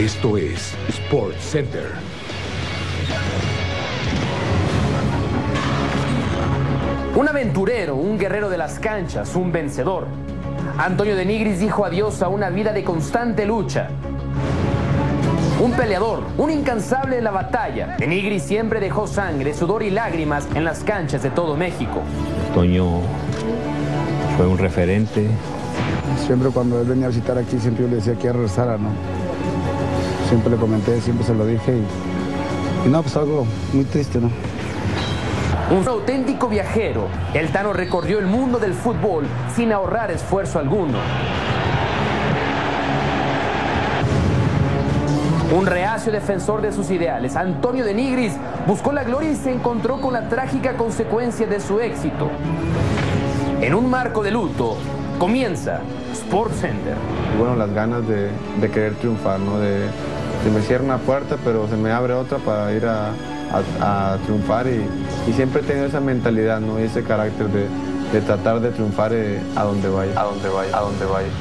Esto es Sports Center. Un aventurero, un guerrero de las canchas, un vencedor. Antonio de Nigris dijo adiós a una vida de constante lucha. Un peleador, un incansable en la batalla. De Nigris siempre dejó sangre, sudor y lágrimas en las canchas de todo México. Toño fue un referente. Siempre cuando él venía a visitar aquí, siempre yo le decía que regresara, ¿no? Siempre le comenté, siempre se lo dije y no, pues algo muy triste, ¿no? Un auténtico viajero, el Tano recorrió el mundo del fútbol sin ahorrar esfuerzo alguno. Un reacio defensor de sus ideales, Antonio de Nigris buscó la gloria y se encontró con la trágica consecuencia de su éxito. En un marco de luto, comienza Sports Center. Bueno, las ganas de querer triunfar, ¿no? Se me cierra una puerta, pero se me abre otra para ir a triunfar y siempre he tenido esa mentalidad, ¿no? Y ese carácter de tratar de triunfar a donde vaya, a donde vaya, a donde vaya.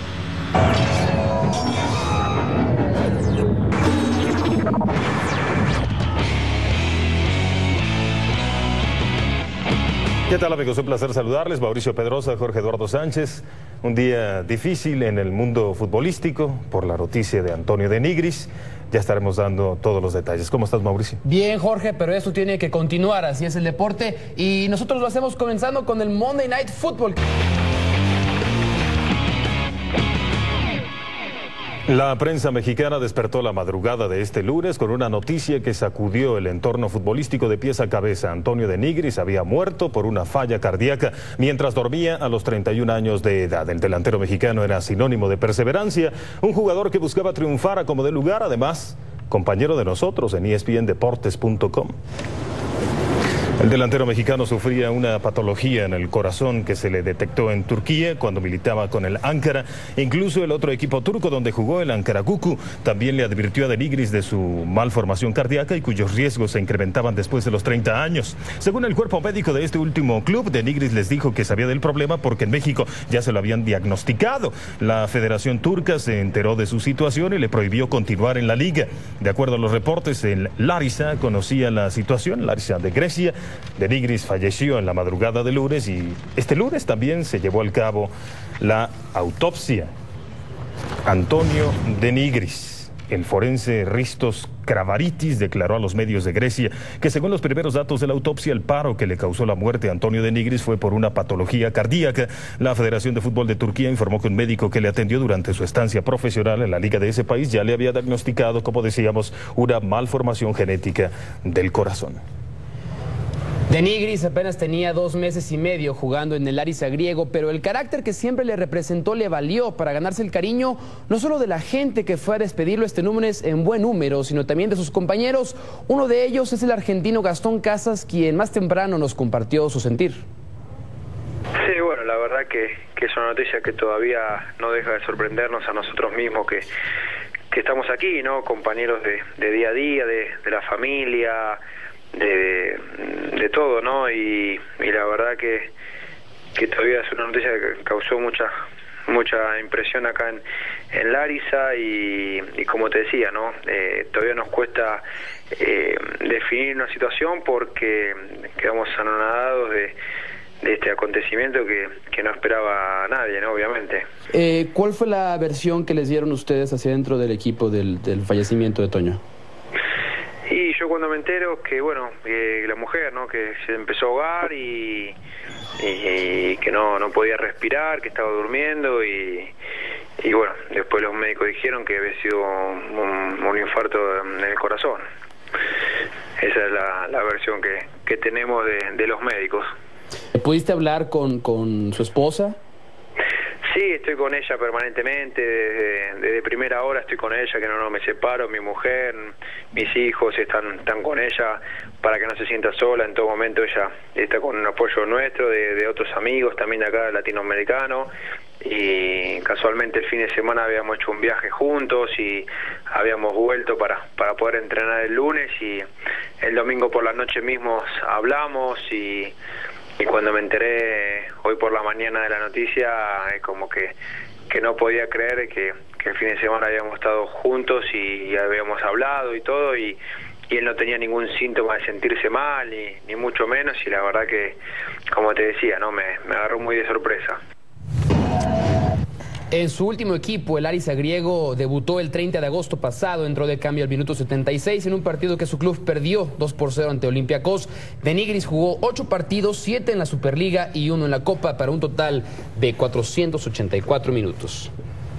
¿Qué tal, amigos? Un placer saludarles. Mauricio Pedrosa, Jorge Eduardo Sánchez. Un día difícil en el mundo futbolístico por la noticia de Antonio de Nigris. Ya estaremos dando todos los detalles. ¿Cómo estás, Mauricio? Bien, Jorge, pero eso tiene que continuar, así es el deporte. Y nosotros lo hacemos comenzando con el Monday Night Football. La prensa mexicana despertó la madrugada de este lunes con una noticia que sacudió el entorno futbolístico de pies a cabeza. Antonio de Nigris había muerto por una falla cardíaca mientras dormía a los 31 años de edad. El delantero mexicano era sinónimo de perseverancia, un jugador que buscaba triunfar a como de lugar, además, compañero de nosotros en ESPNdeportes.com. El delantero mexicano sufría una patología en el corazón que se le detectó en Turquía cuando militaba con el Ankara. Incluso el otro equipo turco donde jugó, el Ankaragucü, también le advirtió a de Nigris de su malformación cardíaca y cuyos riesgos se incrementaban después de los 30 años. Según el cuerpo médico de este último club, de Nigris les dijo que sabía del problema porque en México ya se lo habían diagnosticado. La Federación Turca se enteró de su situación y le prohibió continuar en la liga. De acuerdo a los reportes, el Larissa conocía la situación, Larissa de Grecia. De Nigris falleció en la madrugada de lunes y este lunes también se llevó a cabo la autopsia. Antonio de Nigris, el forense Ristos Kravaritis, declaró a los medios de Grecia que según los primeros datos de la autopsia, el paro que le causó la muerte a Antonio de Nigris fue por una patología cardíaca. La Federación de Fútbol de Turquía informó que un médico que le atendió durante su estancia profesional en la liga de ese país ya le había diagnosticado, como decíamos, una malformación genética del corazón. De Nigris apenas tenía 2 meses y medio jugando en el Larissa griego, pero el carácter que siempre le representó le valió para ganarse el cariño no solo de la gente que fue a despedirlo este lunes en buen número, sino también de sus compañeros. Uno de ellos es el argentino Gastón Casas, quien más temprano nos compartió su sentir. Sí, bueno, la verdad que es una noticia que todavía no deja de sorprendernos a nosotros mismos que estamos aquí, ¿no? Compañeros de día a día, de la familia, de todo, ¿no? Y la verdad que todavía es una noticia que causó mucha impresión acá en Larissa y como te decía, ¿no? Todavía nos cuesta definir una situación porque quedamos anonadados de este acontecimiento que no esperaba nadie, ¿no? Obviamente. ¿Cuál fue la versión que les dieron ustedes hacia dentro del equipo del fallecimiento de Toño? Y yo cuando me entero que, bueno, la mujer, ¿no? Que se empezó a ahogar y que no podía respirar, que estaba durmiendo y bueno, después los médicos dijeron que había sido un infarto en el corazón. Esa es la versión que tenemos de los médicos. ¿Pudiste hablar con su esposa? Sí, estoy con ella permanentemente, desde primera hora estoy con ella, que no me separo, mi mujer, mis hijos están con ella para que no se sienta sola, en todo momento ella está con un apoyo nuestro, de otros amigos también de acá latinoamericanos, y casualmente el fin de semana habíamos hecho un viaje juntos y habíamos vuelto para poder entrenar el lunes y el domingo por la noche mismo hablamos y cuando me enteré hoy por la mañana de la noticia, como que no podía creer el fin de semana habíamos estado juntos y habíamos hablado y todo, y él no tenía ningún síntoma de sentirse mal, ni mucho menos, y la verdad que, como te decía, no me agarró muy de sorpresa. En su último equipo, el Larissa griego debutó el 30 de agosto pasado, entró de cambio al minuto 76 en un partido que su club perdió 2-0 ante Olympiacos. De Nigris jugó 8 partidos, 7 en la Superliga y 1 en la Copa, para un total de 484 minutos.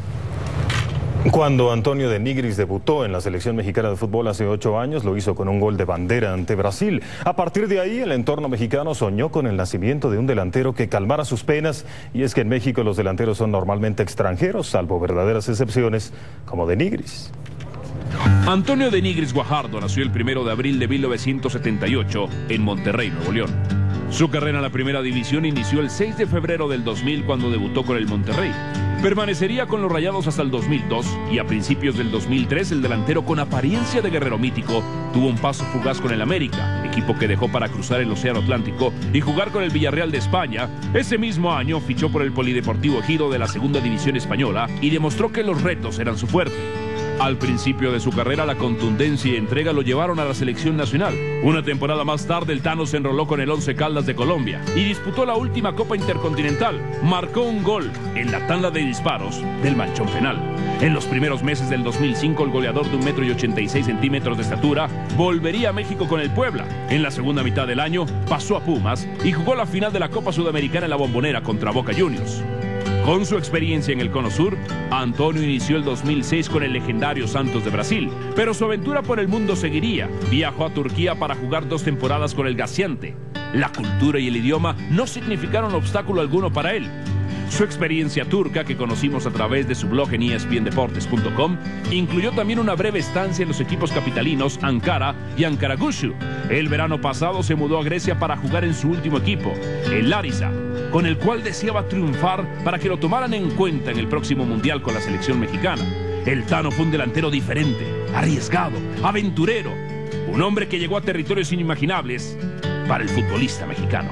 Cuando Antonio de Nigris debutó en la selección mexicana de fútbol hace 8 años, lo hizo con un gol de bandera ante Brasil. A partir de ahí, el entorno mexicano soñó con el nacimiento de un delantero que calmara sus penas, y es que en México los delanteros son normalmente extranjeros, salvo verdaderas excepciones, como de Nigris. Antonio de Nigris Guajardo nació el 1 de abril de 1978 en Monterrey, Nuevo León. Su carrera en la primera división inició el 6 de febrero del 2000 cuando debutó con el Monterrey. Permanecería con los Rayados hasta el 2002 y a principios del 2003 el delantero con apariencia de guerrero mítico tuvo un paso fugaz con el América, equipo que dejó para cruzar el Océano Atlántico y jugar con el Villarreal de España. Ese mismo año fichó por el Polideportivo Ejido de la Segunda División Española y demostró que los retos eran su fuerte. Al principio de su carrera, la contundencia y entrega lo llevaron a la selección nacional. Una temporada más tarde, el Tano se enroló con el Once Caldas de Colombia y disputó la última Copa Intercontinental. Marcó un gol en la tanda de disparos del manchón penal. En los primeros meses del 2005, el goleador de 1,86 m de estatura volvería a México con el Puebla. En la segunda mitad del año, pasó a Pumas y jugó la final de la Copa Sudamericana en la Bombonera contra Boca Juniors. Con su experiencia en el Cono Sur, Antonio inició el 2006 con el legendario Santos de Brasil, pero su aventura por el mundo seguiría. Viajó a Turquía para jugar 2 temporadas con el Gaziantep. La cultura y el idioma no significaron obstáculo alguno para él. Su experiencia turca, que conocimos a través de su blog en espndeportes.com, incluyó también una breve estancia en los equipos capitalinos Ankara y Ankaragücü. El verano pasado se mudó a Grecia para jugar en su último equipo, el Larissa, con el cual deseaba triunfar para que lo tomaran en cuenta en el próximo Mundial con la selección mexicana. El Tano fue un delantero diferente, arriesgado, aventurero, un hombre que llegó a territorios inimaginables para el futbolista mexicano.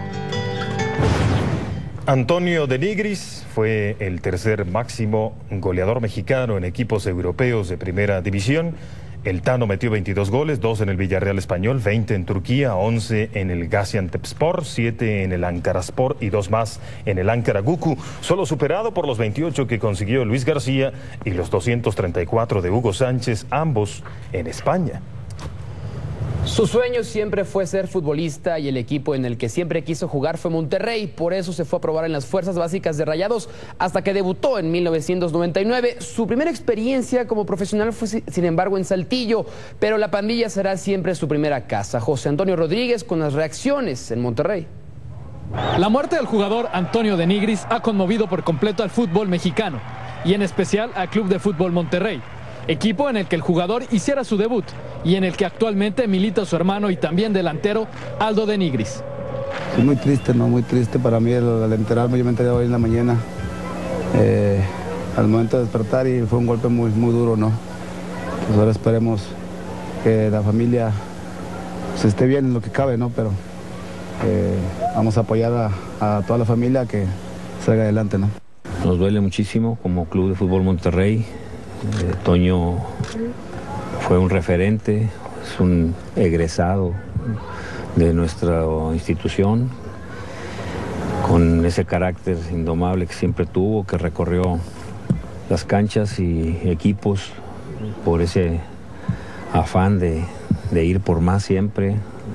Antonio de Nigris fue el tercer máximo goleador mexicano en equipos europeos de primera división. El Tano metió 22 goles, 2 en el Villarreal Español, 20 en Turquía, 11 en el Gaziantepspor, 7 en el Ankaraspor y 2 más en el Ankaragücü, solo superado por los 28 que consiguió Luis García y los 234 de Hugo Sánchez, ambos en España. Su sueño siempre fue ser futbolista y el equipo en el que siempre quiso jugar fue Monterrey. Por eso se fue a probar en las fuerzas básicas de Rayados hasta que debutó en 1999. Su primera experiencia como profesional fue, sin embargo, en Saltillo, pero la pandilla será siempre su primera casa. José Antonio Rodríguez con las reacciones en Monterrey. La muerte del jugador Antonio de Nigris ha conmovido por completo al fútbol mexicano y en especial al Club de Fútbol Monterrey, equipo en el que el jugador hiciera su debut y en el que actualmente milita su hermano y también delantero Aldo de Nigris. Sí, muy triste, ¿no? Muy triste para mí al enterarme. Yo me enteré hoy en la mañana, al momento de despertar, y fue un golpe muy duro, ¿no? Pues ahora esperemos que la familia pues, esté bien en lo que cabe, ¿no? Pero vamos a apoyar a toda la familia que salga adelante, ¿no? Nos duele muchísimo como Club de Fútbol Monterrey. Toño fue un referente, es un egresado de nuestra institución, con ese carácter indomable que siempre tuvo, que recorrió las canchas y equipos por ese afán de ir por más siempre.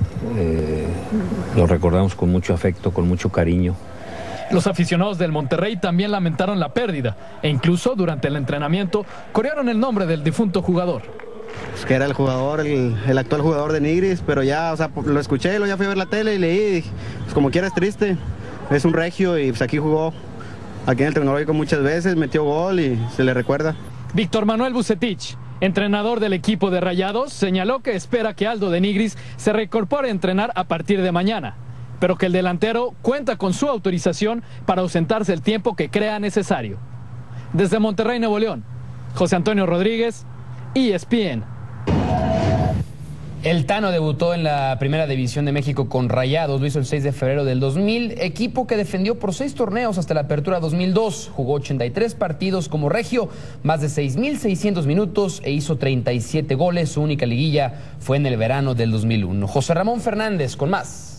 Lo recordamos con mucho afecto, con mucho cariño. Los aficionados del Monterrey también lamentaron la pérdida e incluso durante el entrenamiento corearon el nombre del difunto jugador. Pues que era el jugador, el actual jugador de Nigris, pero ya, o sea, lo escuché, ya fui a ver la tele y leí, y dije, pues como quiera es triste, es un regio y pues aquí jugó, aquí en el Tecnológico muchas veces, metió gol y se le recuerda. Víctor Manuel Bucetich, entrenador del equipo de Rayados, señaló que espera que Aldo de Nigris se reincorpore a entrenar a partir de mañana, pero que el delantero cuenta con su autorización para ausentarse el tiempo que crea necesario. Desde Monterrey, Nuevo León, José Antonio Rodríguez, ESPN. El Tano debutó en la Primera División de México con Rayados, lo hizo el 6 de febrero del 2000, equipo que defendió por 6 torneos hasta la apertura 2002. Jugó 83 partidos como regio, más de 6.600 minutos e hizo 37 goles. Su única liguilla fue en el verano del 2001. José Ramón Fernández con más.